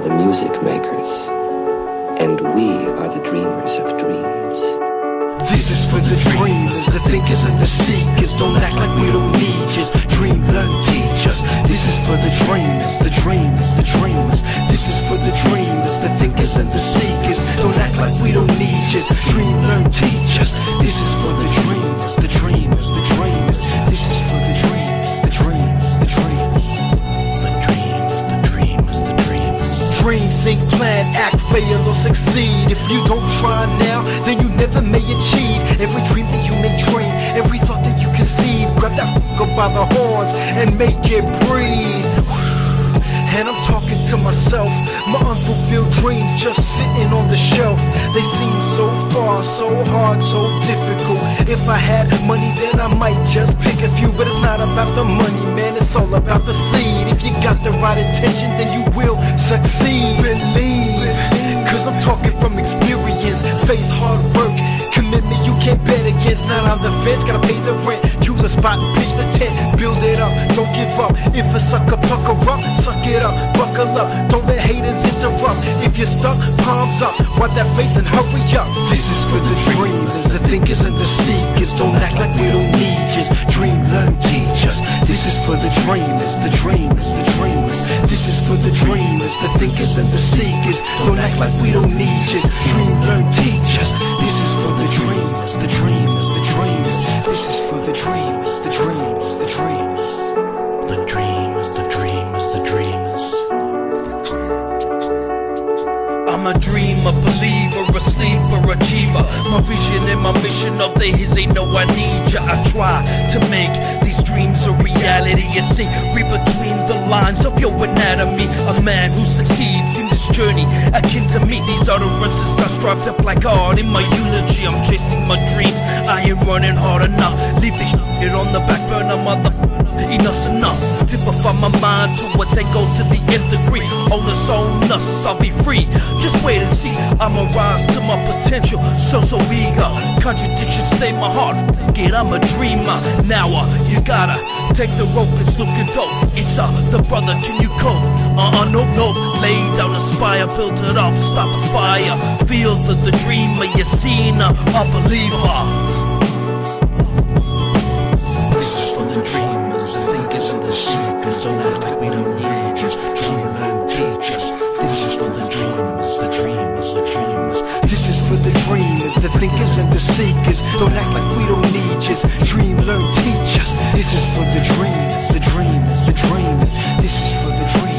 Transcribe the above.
the music makers, and we are the dreamers of dreams. This is for the dreamers, the thinkers and the seekers. Don't act like we don't need you. Dream, learn, teach us. This is for the dreamers, the dreamers, the dreamers. This is for the dreamers, the thinkers and the seekers. Don't act like we don't need you. Dream, learn, teach us. This is for the dreamers, the dreamers, the dreamers. This is for the dreamers, the dreamers, the dreamers. The dreamers, the dreamers, the dreamers. Dream, think, plan, act, fail or succeed. If you don't try now, then you never may achieve. Every dream that you may dream, every thought that you conceive, grab that fucker by the horns and make it breathe. And I'm talking to myself, my unfulfilled dreams just sitting on the shelf. They seem so far, so hard, so difficult. If I had money, then I might just pick a few. But it's not about the money, man, it's all about the seed. If you got the right intention, then you will succeed. Believe, cause I'm talking from experience. Faith, hard work, commitment you can't bet against. Not on the fence, gotta pay the rent. Choose a spot and pitch the tent. Build it up, don't give up. If a sucker pucker up, suck it up, buckle up. Don't let haters interrupt. If you're stuck, palms up, wipe that face and hurry up. This is for the dreamers, the thinkers and the seekers. Don't act like we don't need you. Dream, learn, teach us. This is for the dreamers, the dreamers, the dreamers. This is for the dreamers, the thinkers and the seekers. Don't act like we don't need you. Dream, learn, teach us. This is for the dreamers, the dreamers, the dreamers. This is for the dreamers, the dreamers, the dreamers. The dreamers, the dreamers, the dreamers. I'm a dreamer, believer, a sleeper, achiever. My vision and my mission of the his ain't no I need ya. I try to make these dreams a reality. You see, read between the lines of your anatomy. A man who succeeds in this journey, akin to me. These utterances I strive to placard in my eulogy. I'm chasing my dreams, I ain't running hard enough. Leave this shit on the back burner, mother. Enough's enough. Typify my mind to what then goes to the nth degree. Own us, I'll be free. Just wait and see, I'ma rise to my potential. So eager. Contradictions stay my heart. Forget I'm a dreamer. Now you gotta take the rope, it's looking dope. It's the brother, can you cope? Nope. Lay down a spire, build it up, stop the fire. Feel the dreamer, you seen a believer. This is for the dreamers, the thinkers and the seekers. Don't act like we don't need you. Dream, learn, teach us. This is for the dreamers, the dreamers, the dreamers. This is for the dreamers, the thinkers and the seekers. Don't act like we don't need you. Dream, learn, teach us. This is for the dreamers, the dreamers, the dreamers. This is for the dreamers.